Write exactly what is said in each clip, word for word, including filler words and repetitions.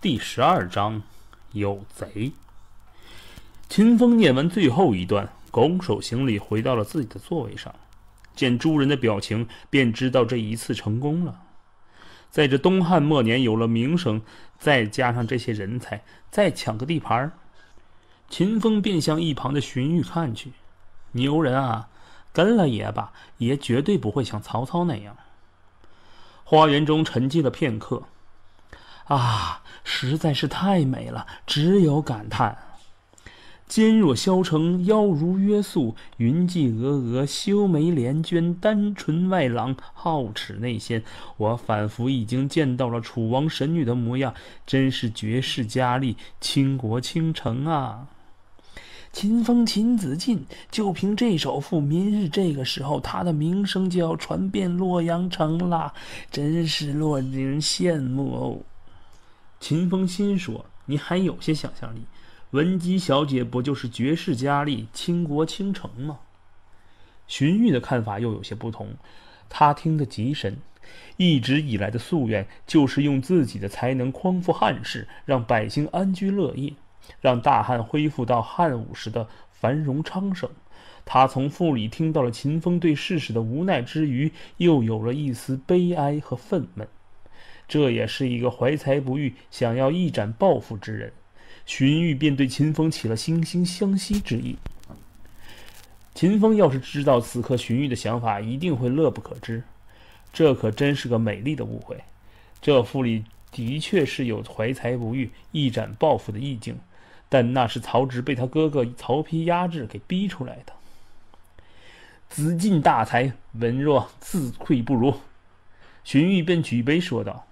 第十二章，有贼。秦风念完最后一段，拱手行礼，回到了自己的座位上。见诸人的表情，便知道这一次成功了。在这东汉末年有了名声，再加上这些人才，再抢个地盘，秦风便向一旁的荀彧看去。牛人啊，跟了爷吧，爷绝对不会像曹操那样。花园中沉寂了片刻，啊，实在是太美了，只有感叹。肩若削成，腰如约素，云髻峨峨，修眉连娟，丹唇外朗，皓齿内鲜。我仿佛已经见到了楚王神女的模样，真是绝世佳丽，倾国倾城啊！秦风秦子晋，就凭这首赋，明日这个时候，他的名声就要传遍洛阳城了，真是落人羡慕哦。秦风心说：“你还有些想象力，文姬小姐不就是绝世佳丽，倾国倾城吗？”荀彧的看法又有些不同，他听得极深，一直以来的夙愿就是用自己的才能匡扶汉室，让百姓安居乐业，让大汉恢复到汉武时的繁荣昌盛。他从赋里听到了秦风对世事的无奈之余，又有了一丝悲哀和愤懑。这也是一个怀才不遇，想要一展抱负之人。荀彧便对秦风起了惺惺相惜之意。秦风要是知道此刻荀彧的想法，一定会乐不可支。这可真是个美丽的误会。这赋里的确是有怀才不遇、一展抱负的意境，但那是曹植被他哥哥曹丕压制给逼出来的。子晋大才，文若自愧不如。荀彧便举杯说道：“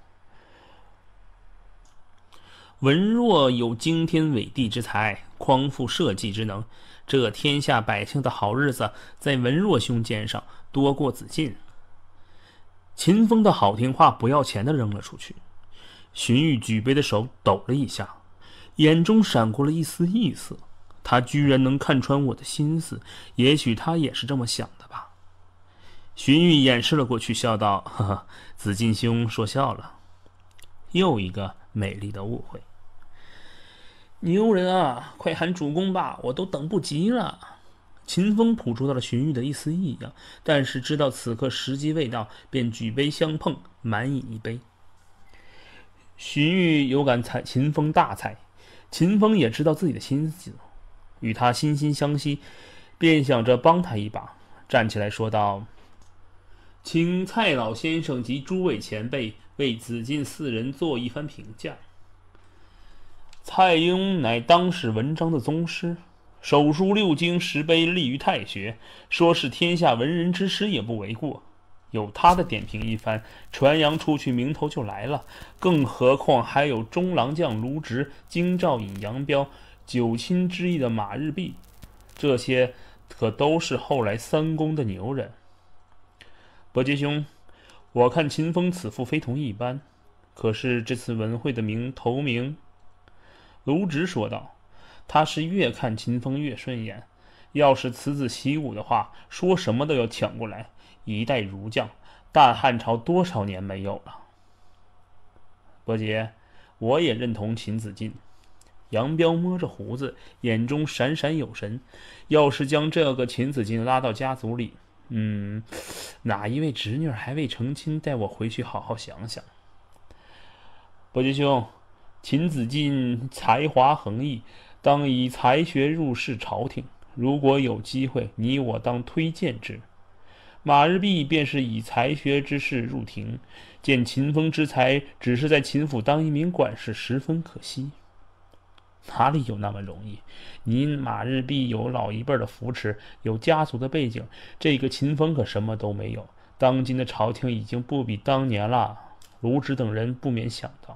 文若有惊天伟地之才，匡复社稷之能，这天下百姓的好日子在文若兄肩上多过子晋。”秦风的好听话不要钱的扔了出去。荀彧举杯的手抖了一下，眼中闪过了一丝异色。他居然能看穿我的心思，也许他也是这么想的吧。荀彧掩饰了过去，笑道：“呵呵，子晋兄说笑了。”又一个美丽的误会。牛人啊，快喊主公吧，我都等不及了。秦风捕捉到了荀彧的一丝异样，但是知道此刻时机未到，便举杯相碰，满饮一杯。荀彧有感才秦风大才，秦风也知道自己的心思，与他惺惺相惜，便想着帮他一把，站起来说道：“请蔡老先生及诸位前辈为子晋四人做一番评价。”蔡邕乃当时文章的宗师，手书六经十碑，立于太学，说是天下文人之师也不为过。有他的点评一番，传扬出去，名头就来了。更何况还有中郎将卢植、京兆尹杨彪、九卿之意的马日弼，这些可都是后来三公的牛人。伯杰兄，我看秦风此赋非同一般，可是这次文会的名头名？卢植说道：“他是越看秦风越顺眼，要是此子习武的话，说什么都要抢过来。一代儒将，大汉朝多少年没有了？”伯杰，我也认同秦子晋。杨彪摸着胡子，眼中闪闪有神。要是将这个秦子晋拉到家族里，嗯，哪一位侄女还未成亲，带我回去好好想想。伯杰兄，秦子晋才华横溢，当以才学入仕朝廷。如果有机会，你我当推荐之。马日弼便是以才学之士入廷，见秦风之才，只是在秦府当一名管事，十分可惜。哪里有那么容易？您马日弼有老一辈的扶持，有家族的背景，这个秦风可什么都没有。当今的朝廷已经不比当年了。卢植等人不免想到。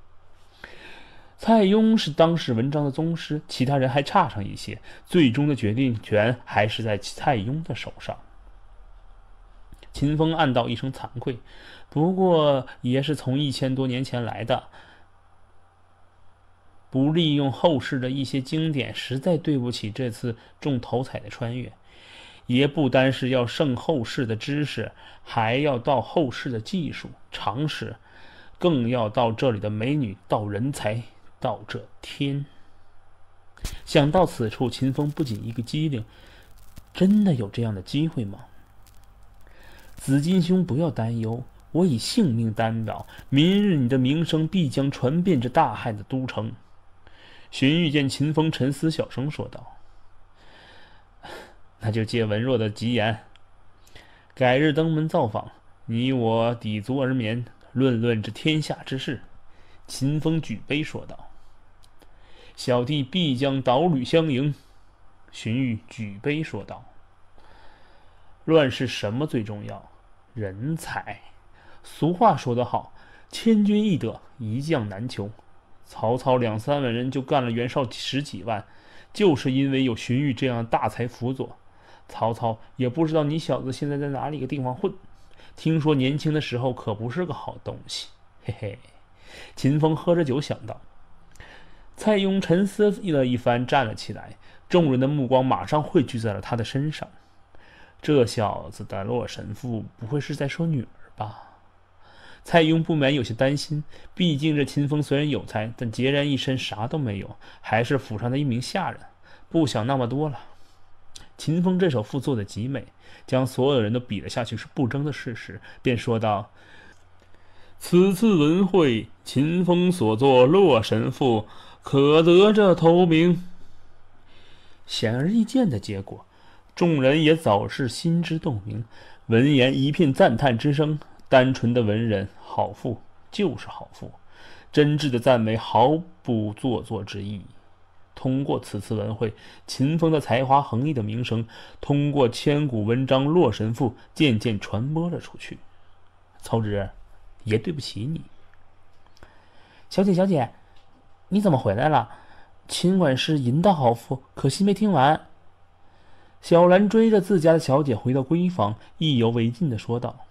蔡邕是当时文章的宗师，其他人还差上一些，最终的决定权还是在蔡邕的手上。秦风暗道一声惭愧，不过也是从一千多年前来的，不利用后世的一些经典，实在对不起这次中头彩的穿越。也不单是要胜后世的知识，还要到后世的技术常识。 更要到这里的美女，到人才，到这天。想到此处，秦风不仅一个机灵，真的有这样的机会吗？紫金兄不要担忧，我以性命担保，明日你的名声必将传遍这大汉的都城。荀彧见秦风沉思，小声说道：那就借文若的吉言，改日登门造访，你我抵足而眠，论论这天下之事。秦风举杯说道：小弟必将导履相迎。荀彧举杯说道：乱世什么最重要？人才。俗话说得好，千军易得，一将难求。曹操两三万人就干了袁绍十几万，就是因为有荀彧这样大才辅佐。曹操也不知道你小子现在在哪里个地方混，听说年轻的时候可不是个好东西，嘿嘿。秦风喝着酒想到。蔡邕沉思了一番，站了起来，众人的目光马上汇聚在了他的身上。这小子的洛神父不会是在说女儿吧？蔡邕不免有些担心，毕竟这秦风虽然有才，但孑然一身，啥都没有，还是府上的一名下人，不想那么多了。秦风这首赋做得极美，将所有人都比了下去是不争的事实，便说道：此次文会，秦风所作洛神赋，可得这头名。显而易见的结果，众人也早是心知肚明，闻言一片赞叹之声。单纯的文人，好赋就是好赋，真挚的赞美毫不做作之意。通过此次文会，秦风的才华横溢的名声，通过千古文章《洛神赋》渐渐传播了出去。曹植，也对不起你。小姐，小姐，你怎么回来了？秦管事吟的好赋，可惜没听完。小兰追着自家的小姐回到闺房，意犹未尽地说道：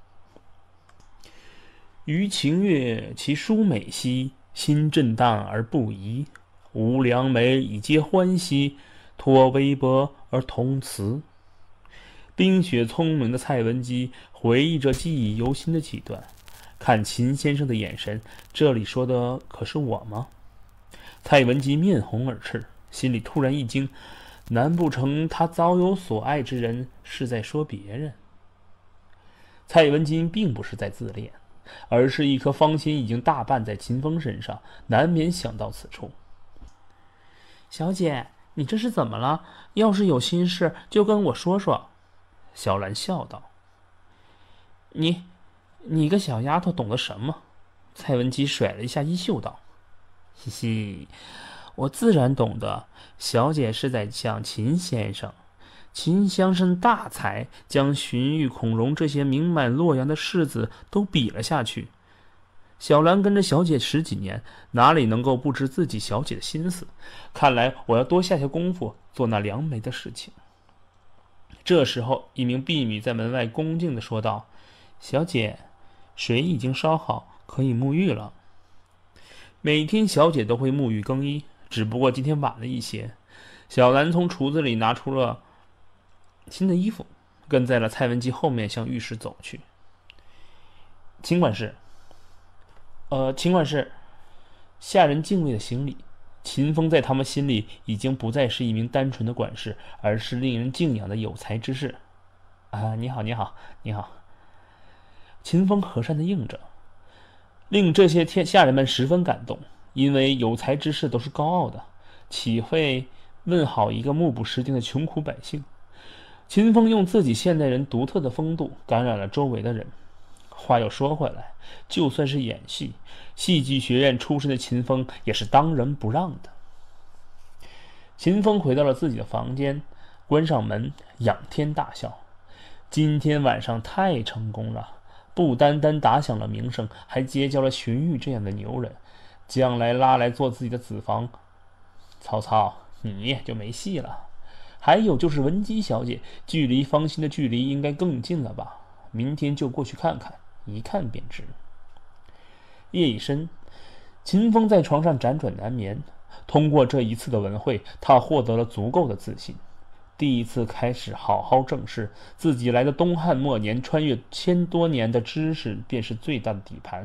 余情悦其书美兮，心震荡而不移。无良美以皆欢喜，托微博而同辞。冰雪聪明的蔡文姬回忆着记忆犹新的几段，看秦先生的眼神，这里说的可是我吗？蔡文姬面红耳赤，心里突然一惊，难不成他早有所爱之人是在说别人？蔡文姬并不是在自恋，而是一颗芳心已经大半在秦风身上，难免想到此处。小姐，你这是怎么了？要是有心事就跟我说说。小兰笑道：你你个小丫头懂得什么？蔡文姬甩了一下衣袖道：嘻嘻，我自然懂得。小姐是在向秦先生，秦先生大才，将荀彧、孔融这些名满洛阳的士子都比了下去。小兰跟着小姐十几年，哪里能够不知自己小姐的心思？看来我要多下下功夫，做那良媒的事情。这时候，一名婢女在门外恭敬地说道：小姐，水已经烧好，可以沐浴了。每天小姐都会沐浴更衣，只不过今天晚了一些。小兰从橱子里拿出了新的衣服，跟在了蔡文姬后面向浴室走去。秦管事呃，秦管事，下人敬畏的行礼。秦风在他们心里已经不再是一名单纯的管事，而是令人敬仰的有才之士。啊，你好，你好，你好。秦风和善地应着，令这些天下人们十分感动，因为有才之士都是高傲的，岂会问好一个目不识丁的穷苦百姓？秦风用自己现代人独特的风度感染了周围的人。话又说回来，就算是演戏，戏剧学院出身的秦风也是当仁不让的。秦风回到了自己的房间，关上门，仰天大笑。今天晚上太成功了，不单单打响了名声，还结交了荀彧这样的牛人，将来拉来做自己的子房。曹操，你就没戏了。还有就是文姬小姐，距离芳心的距离应该更近了吧？明天就过去看看，一看便知。夜已深，秦风在床上辗转难眠。通过这一次的文会，他获得了足够的自信，第一次开始好好正视自己来的东汉末年，穿越千多年的知识便是最大的底盘。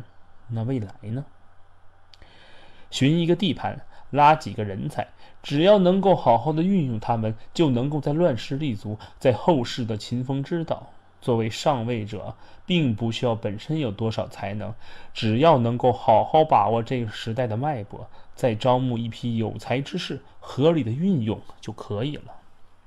那未来呢？寻一个地盘，拉几个人才，只要能够好好的运用他们，就能够在乱世立足。在后世的秦风知道，作为上位者，并不需要本身有多少才能，只要能够好好把握这个时代的脉搏，再招募一批有才之士，合理的运用就可以了。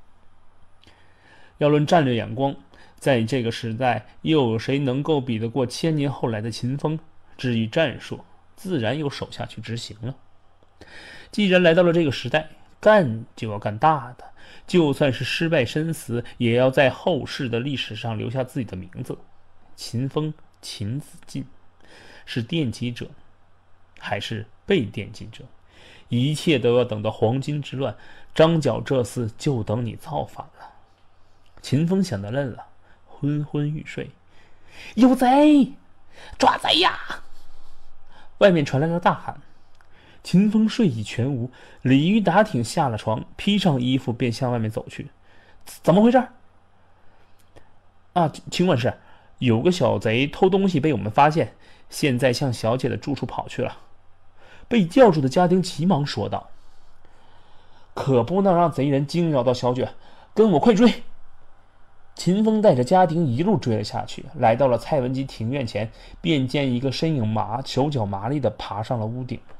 要论战略眼光，在这个时代，又有谁能够比得过千年后来的秦风？至于战术，自然由手下去执行了。既然来到了这个时代，干就要干大的，就算是失败身死，也要在后世的历史上留下自己的名字。秦风，秦子晋，是奠基者，还是被奠基者？一切都要等到黄巾之乱，张角这厮就等你造反了。秦风想得愣了，昏昏欲睡。有贼！抓贼呀！外面传来了大喊。秦风睡意全无，鲤鱼打挺下了床，披上衣服便向外面走去。怎么回事？啊，秦管事，有个小贼偷东西被我们发现，现在向小姐的住处跑去了。被叫住的家丁急忙说道：可不能让贼人惊扰到小姐，跟我快追！秦风带着家丁一路追了下去，来到了蔡文姬庭院前，便见一个身影麻手脚麻利的爬上了屋顶。